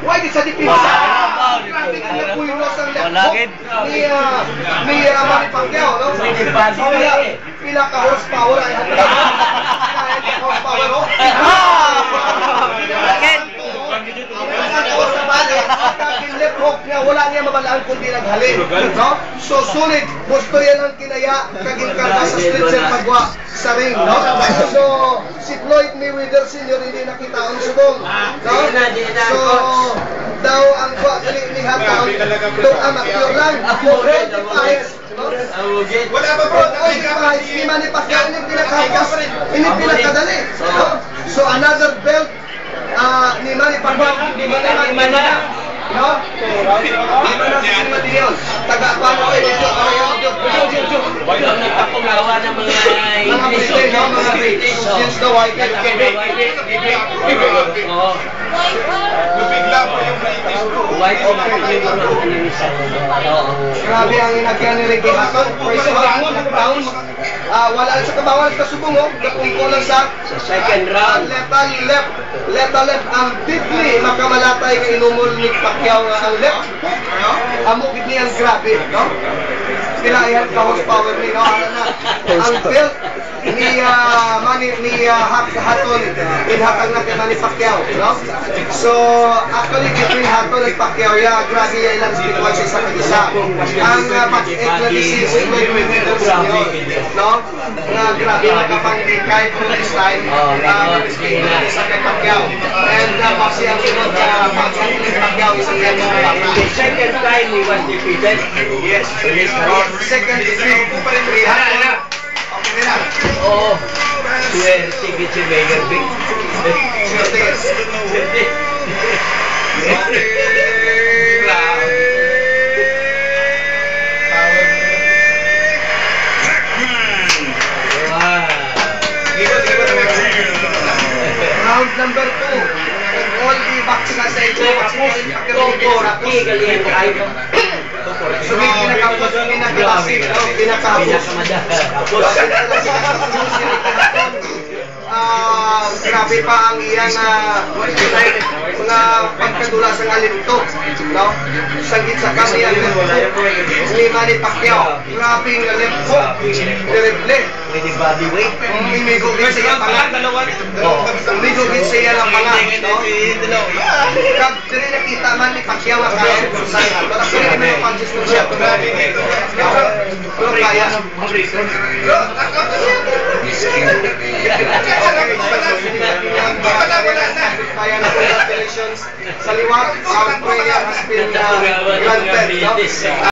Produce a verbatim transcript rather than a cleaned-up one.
Why di sa dipinsa? Grabe ka na puinos ang laptop ni ni Manny Pacquiao, no? Pila pila ka horsepower ay hati. Kaya ka horsepower, no? Left hook niya, wala niya mabalaan kundi naghalin, no? So sulit, gusto yan ang kinaya kaging karta sa street sa pagwa sa ring, no? So si Floyd Mayweather Senior hindi nakita ang subong, no? So daw ang kwa ni hataon itong amateur lang, forehead defiance, no? Wala pa bro, hindi man ni Pacquiao ini pinakahapos, ini pinakadali, no? So another belt uh, ni Manny Pacquiao, ni Manny Pacquiao, no? Taga-pano kayo dito, Walang nagpapungawa ng mga mga British, no? Mga British, since the white and Quebec. Lubigla po yung British bro. Grabe ang inagyan ni Ricky Hatton. First round, knockdown. Wala sa kabawal sa subong, oh. Napungko lang sa second round. Lethal left. Lethal left. Ang deeply makamalatay ng inumol ni Pacquiao ang left. Amo gid niyang grabe, no? Pinayan ka horsepower ni, no? Ano na? Ang belt ni Manny ni Hatton inhatag na kay Manny Pacquiao, no? So actually between Hatton at Pacquiao, yeah, grabe yung ilang spiritual sa isa kag isa. Ang match-end na disease is Floyd Mayweather Senior, no? Nga grabe nakapanggi kahit kung this time, respect na isa kay Pacquiao. And kasi ang sunod na pag-end ni Pacquiao is ang ganyan na Second time he was defeated. yes, second defeat three hundred. Okay na. Oo. Swear, sige si Mayor Vic. Round number two. All the boxing na sa ito. So may pinakapos, pinakabasik, pinakapos. Ah, grabe pa ang iyang mga pagkadula sa ngalinto, no? Sanggit sa kami ang ni Manny Pacquiao. Grabe ang left hook, terrible. With body weight. Umigo din siya pangat. Umigo din siya ng pangat, no? Kag diri nakita man ni Pacquiao ang kaya sa pero kung may punches ko siya, pero kaya. Kaya na congratulations sa liwat, ang prayer has been granted, no?